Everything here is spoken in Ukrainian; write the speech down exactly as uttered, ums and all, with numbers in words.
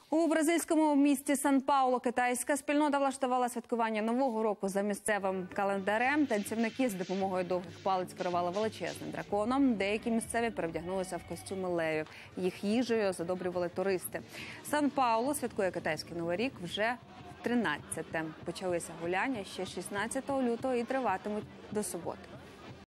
У бразильському місті Сан-Пауло китайська спільнота влаштувала святкування Нового року за місцевим календарем. Танцівники з допомогою довгих палиць керували величезним драконом. Деякі місцеві перевдягнулися в костюми левів. Їх їжею задобрювали туристи. Сан-Пауло святкує китайський Новий рік вже тринадцяте. Почалися гуляння ще шістнадцятого лютого і триватимуть до суботи.